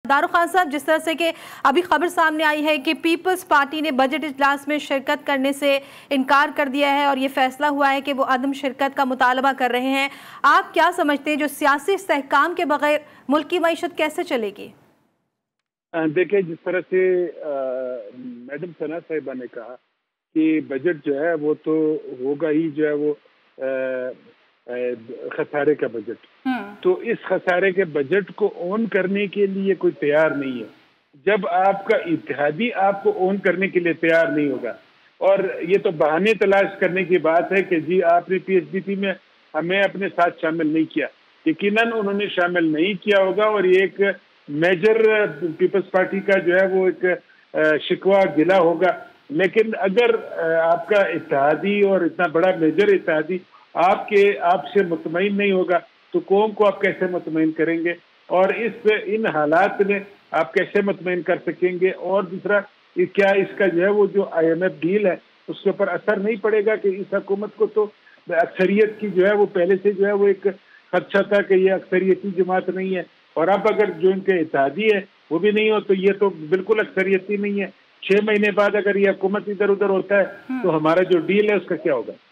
दारुक खान साहब, जिस तरह से कि अभी खबर सामने आई है कि पीपल्स पार्टी ने बजट इजलास में शिरकत करने से इनकार कर दिया है और ये फैसला हुआ है कि वो अदम शिरकत का मुतालबा कर रहे हैं, आप क्या समझते हैं जो सियासी इस्तेहकाम के बगैर मुल्क की मईशत कैसे चलेगी? देखिए, जिस तरह से मैडम सना साहिबा ने कहा कि बजट जो है वो तो होगा ही, जो है वो खसारे का बजट, तो इस खसारे के बजट को ओन करने के लिए कोई तैयार नहीं है। जब आपका इत्तेहादी आपको ओन करने के लिए तैयार नहीं होगा, और ये तो बहाने तलाश करने की बात है कि जी आपने पीएचडीपी में हमें अपने साथ शामिल नहीं किया। यकीनन उन्होंने शामिल नहीं किया होगा और ये एक मेजर पीपल्स पार्टी का जो है वो एक शिकवा गिला होगा। लेकिन अगर आपका इत्तेहादी और इतना बड़ा मेजर इत्तेहादी आपसे मुतमईन नहीं होगा तो कौम को आप कैसे मुतमईन करेंगे, और इन हालात में आप कैसे मुतमईन कर सकेंगे? और दूसरा, क्या इसका जो है वो जो IMF डील है उसके ऊपर असर नहीं पड़ेगा कि इस हुकूमत को तो अक्सरियत की जो है वो पहले से जो है वो एक खदशा था कि ये अक्सरियती जमात नहीं है, और अब अगर जो इनके इत्तेहादी है वो भी नहीं हो तो ये तो बिल्कुल अक्सरियती नहीं है। 6 महीने बाद अगर ये हुकूमत इधर उधर होता है तो हमारा जो डील है उसका क्या होगा?